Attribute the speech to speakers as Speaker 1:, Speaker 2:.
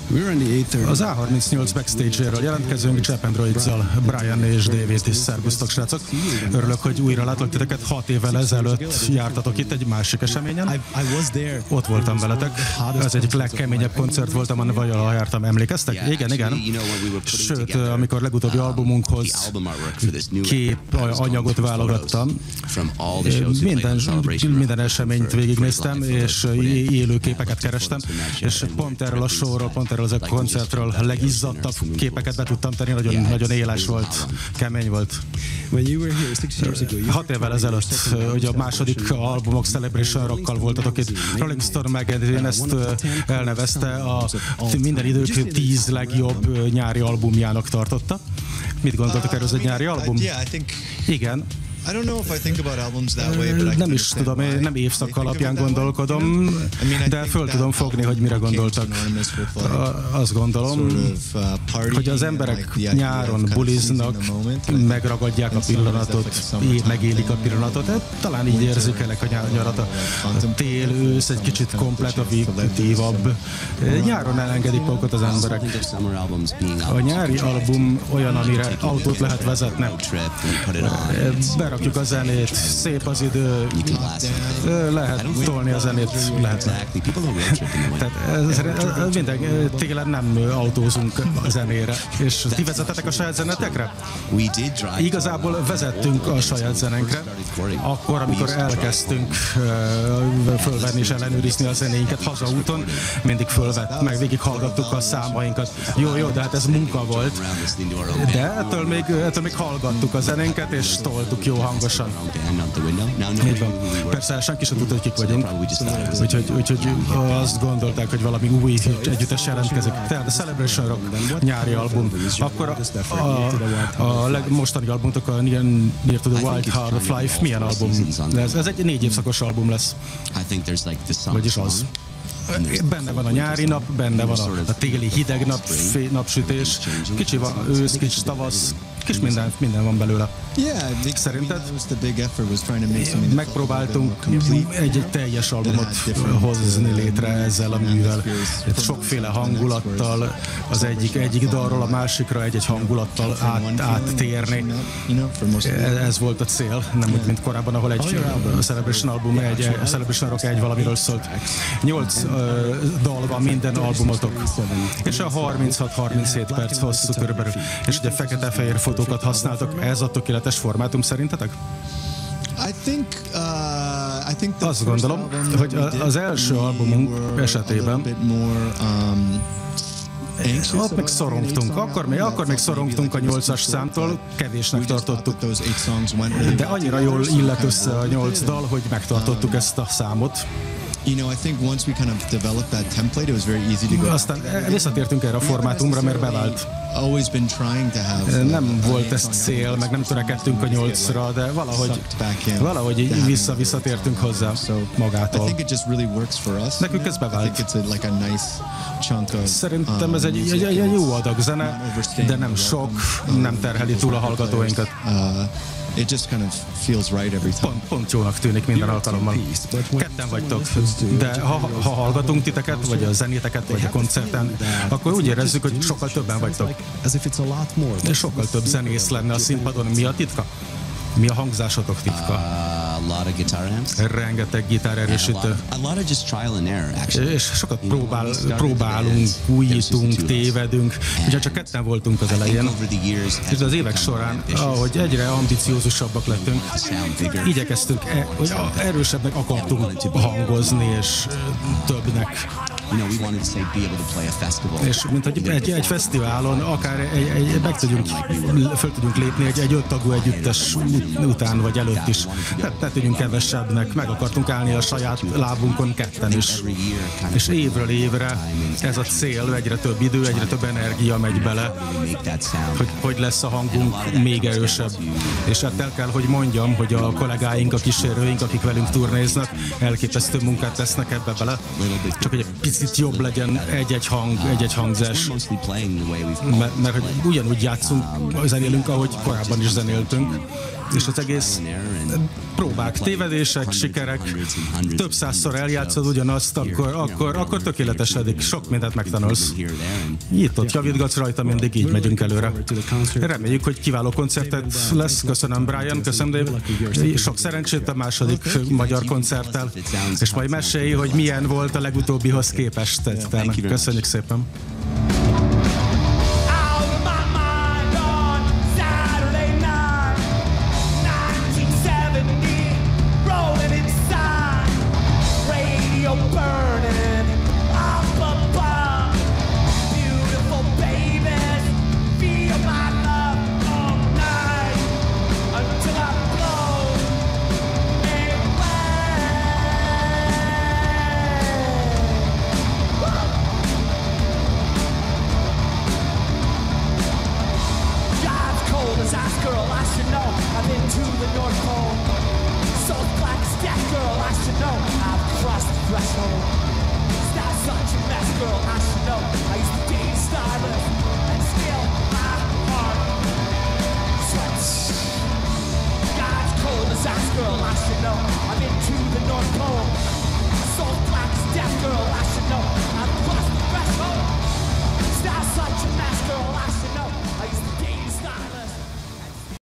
Speaker 1: Az A38 backstage-éről jelentkezünk Jap Androids-zal, Brian és David is. Szervusztok, srácok! Örülök, hogy újra látok titeket. 6 évvel ezelőtt jártatok itt egy másik eseményen. Ott voltam veletek. Ez egyik legkeményebb koncert volt, amin valaha jártam. Emlékeztek? Igen. Sőt, amikor legutóbbi albumunkhoz anyagot válogattam, minden eseményt végignéztem, és élő képeket kerestem, és pont erről a showról, pont erről a koncertről legizzadtabb képeket be tudtam tenni, nagyon éles volt, kemény volt. 6 évvel ezelőtt, hogy a második albumok Celebration Rockkal voltatok itt. Rolling Stone Magazine ezt elnevezte a minden idők 10 legjobb nyári albumjának tartotta. Mit gondoltok erről, ez egy nyári album? Igen. Nem is tudom, én nem évszak alapján gondolkodom, de föl tudom fogni, hogy mire gondoltak. Azt gondolom, hogy az emberek nyáron buliznak, megragadják a pillanatot, megélik a pillanatot, talán így érzékelek a nyarat. A tél, ősz egy kicsit kompetitívabb. Nyáron elengedik magukat az emberek. A nyári album olyan, amire autót lehet vezetni. Berakjuk a zenét, szép az idő, lehet tolni a zenét, lehetne. Tehát minden télen nem autózunk a zenére. És ti vezetetek a saját zenetekre? Igazából vezettünk a saját zenénkre. Akkor, amikor elkezdtünk fölvenni és ellenőrizni a zenéinket hazaúton, mindig fölvett, meg végighallgattuk a számainkat. Jó, de hát ez munka volt. De ettől még hallgattuk a zenénket, és toltuk jó hangosan. Így van. Persze senki sem tudta, hogy kik vagyunk. Úgyhogy azt gondolták, hogy valami új együttes jelentkezik. Tehát a Celebration Rock nyári album. Akkor a mostani albumtok, a Near to the Wild Heart of Life milyen album? Ez egy 4 évszakos album lesz. Vagyis az. Benne van a nyári nap, benne van a téli hideg napsütés, kicsi ősz, kicsi tavasz, kis minden van belőle. Szerinted? Megpróbáltunk egy teljes albumot hozni létre ezzel a művel. Sokféle hangulattal, az egyik dalról a másikra egy hangulattal áttérni. Ez volt a cél, nem úgy, mint korábban, ahol egy Celebration album, a Celebration Rock egy valamiről szólt. 8 dal van minden albumotok. És a 36-37 perc hosszú körülbelül. És ugye fekete-fehér fotókat használtak. Ez a tökéletes formátum szerintetek? Azt gondolom, hogy az első albumunk esetében ott még szorongtunk. Akkor még szorongtunk a 8-as számtól, kevésnek tartottuk. De annyira jól illet össze a 8 dal, hogy megtartottuk ezt a számot. Aztán visszatértünk erre a formátumra, mert bevált. Nem volt ez cél, meg nem törekedtünk a 8-ra, de valahogy visszatértünk hozzá magától. Nekünk ez bevált. Szerintem ez egy jó adag zene, de nem sok, nem terheli túl a hallgatóinkat.
Speaker 2: It just kind of feels right every time.
Speaker 1: Pont jónak tűnik minden alkalommal. Ketten vagytok, de ha hallgatunk titeket, vagy a zenéteket, vagy a koncerten, akkor úgy érezzük, hogy sokkal többen vagytok. Sokkal több zenész lenne a színpadon. Mi a titka? Mi a hangzásotok titka? Rengeteg gitárerősítő. És sokat próbálunk, újítunk, tévedünk. Ugye csak ketten voltunk az elején. És az évek során, ahogy egyre ambiciózusabbak lettünk, igyekeztünk, hogy erősebbnek akartunk hangozni, és többnek. És mint hogy egy fesztiválon akár föl tudjunk lépni egy 5 tagú együttes után vagy előtt is. Ne tűnjünk kevesebbnek, meg akartunk állni a saját lábunkon ketten is. És évről évre ez a cél, egyre több idő, egyre több energia megy bele, hogy lesz a hangunk még erősebb. És hát el kell, hogy mondjam, hogy a kollégáink, a kísérőink, akik velünk turnéznak, elképesztő munkát tesznek ebbe bele. Csak egy picit jobb legyen egy-egy hang, egy-egy hangzás. Mert hogy ugyanúgy játszunk, zenélünk, ahogy korábban is zenéltünk. és az egész próbák, tévedések, sikerek, több százszor eljátszod ugyanazt, akkor tökéletesedik, sok mindent megtanulsz. Itt-ott javítgatsz rajta, mindig így megyünk előre. Reméljük, hogy kiváló koncertet lesz. Köszönöm, Brian, köszönöm, Dave. Sok szerencsét a második magyar koncerttel, és majd mesélj, hogy milyen volt a legutóbbihoz képest. Köszönjük szépen. Girl, I should know.